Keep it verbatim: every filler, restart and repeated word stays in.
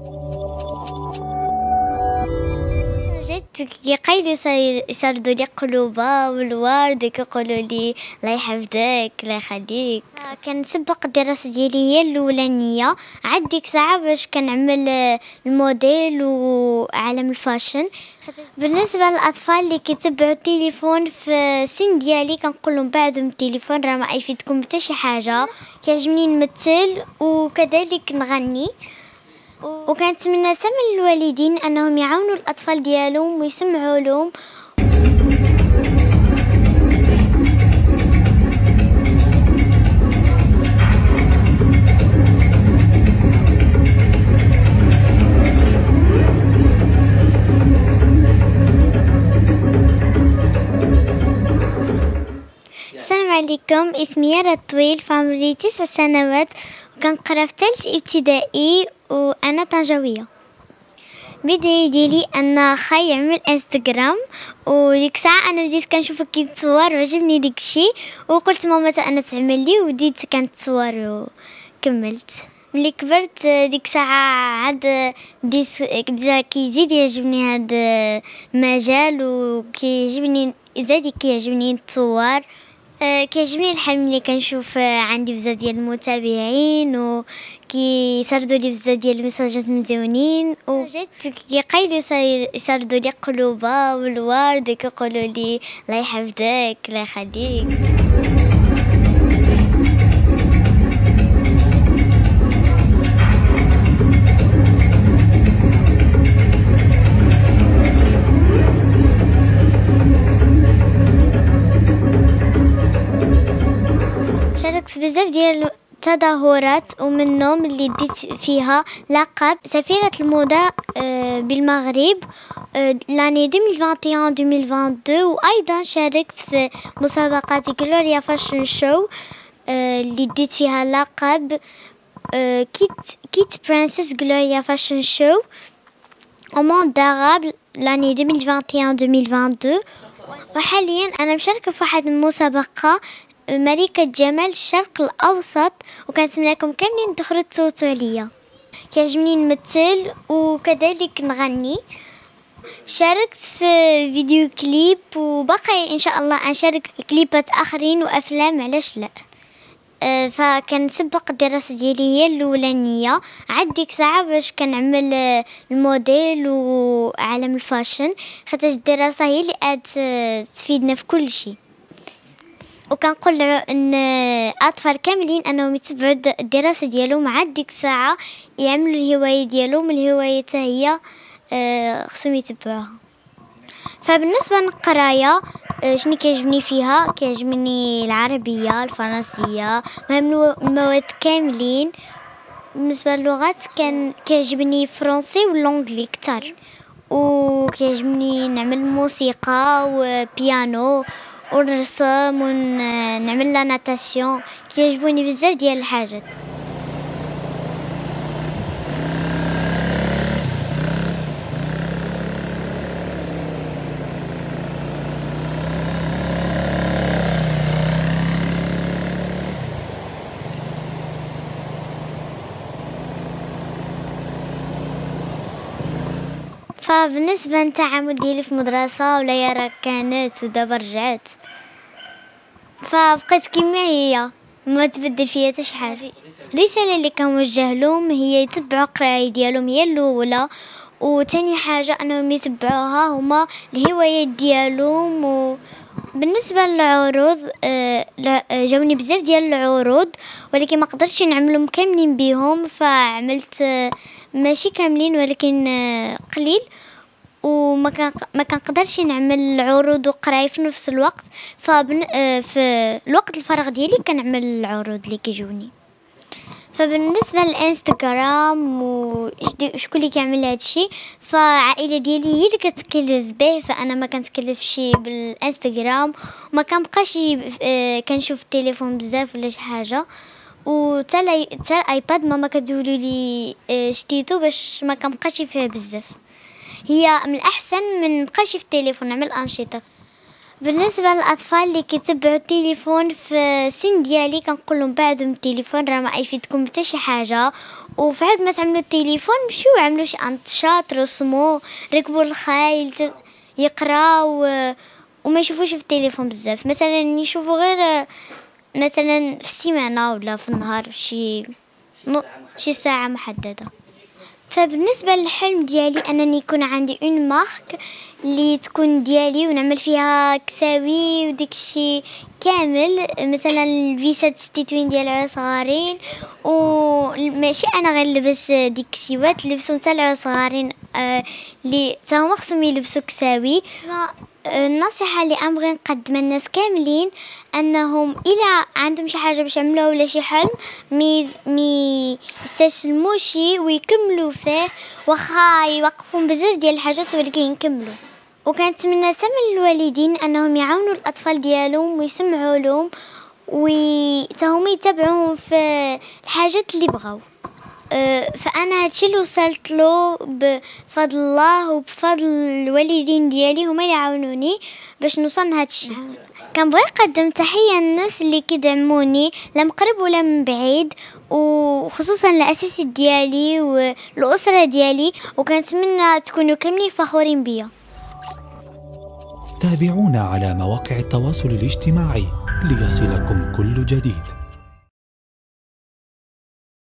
جيت كيقيلوا يسردوا لي قلوبه والورد كيقولوا لي الله يحفظك الله يخليك. كنسبق الدراسه ديالي هي الاولانيه عاد ديك الساعه باش كنعمل الموديل وعالم الفاشن. بالنسبه للاطفال اللي كيتبعوا التليفون في السن ديالي كنقول لهم بعدوا من التليفون راه ما يفيدكم حتى شي حاجه. كيعجبني نمثل وكذلك نغني، وكنتمنى حتى من الوالدين انهم يعاونوا الاطفال ديالهم ويسمعوا لهم. السلام عليكم، اسمي يارا الطويل، فعمري تسع سنوات وكنقرا في ثالث ابتدائي وانا طنجاويه. بداية ديالي ان خاي يعمل انستغرام، وديك الساعه انا بديت كنشوفه كيتصور وعجبني ديك الشيء وقلت ماما حتى انا تعمل لي، وبديت كنتصور وكملت. ملي كبرت ديك الساعه عاد بديت بدا كيزيد يعجبني هذا المجال وكيعجبني زاد كيعجبني نتصور. كيعجبني الحلم اللي كنشوف عندي بزاف ديال المتابعين وكيسردوا لي بزاف ديال المساجات مزيونين، وجات كيقيلوا يسردوا لي قلوبه والورد كيقولوا لي الله يحفظك الله يخليك. شاركت بزاف ديال التظاهرات ومنهم اللي ديت فيها لقب سفيرة الموضة بالمغرب لاني ألفين وواحد وعشرين ألفين واثنين وعشرين، وايضا شاركت في مسابقة غلوريا فاشن شو اللي ديت فيها لقب كيت كيت برنسس غلوريا فاشن شو ومون داراب لاني ألفين وواحد وعشرين ألفين واثنين وعشرين. وحاليا انا مشاركه في واحد المسابقه ملكة جمال الشرق الأوسط، وكنتمنىكم كاملين تدخلوا تصوتوا عليا. كيعجبني نمثل وكذلك نغني. شاركت في فيديو كليب وباقي ان شاء الله نشارك في كليبات اخرين وافلام، علاش لا. أه فكنسبق الدراسه ديالي هي الاولانيه عاد ديك الساعه باش كنعمل الموديل وعالم الفاشن، خاطر الدراسه هي اللي عاد تفيدنا في كل شيء. وكنقول ان الاطفال كاملين انهم يتبعوا الدراسه ديالهم عاد ديك الساعه يعملوا الهوايه ديالهم، الهوايه هي خصهم يتبعوها. فبالنسبه للقرايه شنو كيعجبني فيها؟ كيعجبني العربيه الفرنسيه، مهم المواد كاملين. بالنسبه للغات كان كيعجبني الفرنسي والانجلي كتر، وكيعجبني نعمل موسيقى وبيانو ونرسم ونعمل لا ناتاسيون. كيعجبوني بزاف ديال الحاجات. فبالنسبه للتعامل ديالي في المدرسه ولا يرى كانت ودابا رجعت، فبقيت كما هي ما تبدل فيها حتى شي حاجه. الرساله اللي كنوجه لهم هي يتبعوا القرايه ديالهم هي الاولى، وثاني حاجه انهم يتبعوها هما الهوايات ديالهم. وبالنسبه للعروض جاوني بزاف ديال العروض ولكن ما قدرتش نعملهم كاملين بهم، فعملت ماشي كاملين ولكن قليل، وما كان ما كنقدرش نعمل العروض وقرايه في نفس الوقت. فبن... في الوقت الفراغ ديالي كنعمل العروض اللي كيجوني. فبالنسبه للانستغرام وشكون اللي كيعمل هذا الشيء، فعائله ديالي هي اللي كتكلف به، فانا ما كنتكلفش بالانستغرام وما كنبقاش كنشوف التليفون بزاف ولا شي حاجه. وتا الايباد ماما كتقولوا لي شتيتو باش ما كنبقاش فيه بزاف. هي من الاحسن من نبقاش في التليفون نعمل انشطه. بالنسبه للاطفال اللي كيتبعوا التليفون في السن ديالي كنقول لهم بعدوا من التليفون راه ما يفيدكم حتى شي حاجه، وفي عاد ما تعملوا التليفون مشيو عملوا شي انشاط، رسموا، ركبوا الخيل، يقراو وما يشوفوش في التليفون بزاف. مثلا يشوفوا غير مثلا في السيمانه ولا في النهار شي شي ساعه محدده. فبالنسبه للحلم ديالي انني يكون عندي اون مارك اللي تكون ديالي ونعمل فيها كساوي وديك الشيء كامل، مثلا الفيسات التتوين ديال العيال صغارين، وماشي انا غير نلبس ديك الكسيوات، لبسوا حتى العيال صغارين اللي آه تا هما خصهم يلبسوا كساوي. النصيحه اللي ابغي نقدمها للناس كاملين انهم الا عندهم شي حاجه باش يعملوها ولا شي حلم مي مي يستسلموش ويكملوا فيه، واخا يوقفون بزاف ديال الحاجات ولكن يكملوا. وكنتمنى حتى من الوالدين انهم يعاونوا الاطفال ديالهم ويسمعوا لهم وتهم يتبعوهم في الحاجات اللي بغاو. فانا هادشي اللي وصلت له بفضل الله وبفضل الوالدين ديالي، هما اللي عاونوني باش نوصل لهادشي. كنبغي نقدم تحيه للناس اللي كيدعموني لا مقرب ولا من بعيد، وخصوصا الاساتذه ديالي والاسره ديالي، وكنتمنى تكونوا كاملين فخورين بيا. تابعونا على مواقع التواصل الاجتماعي ليصلكم كل جديد.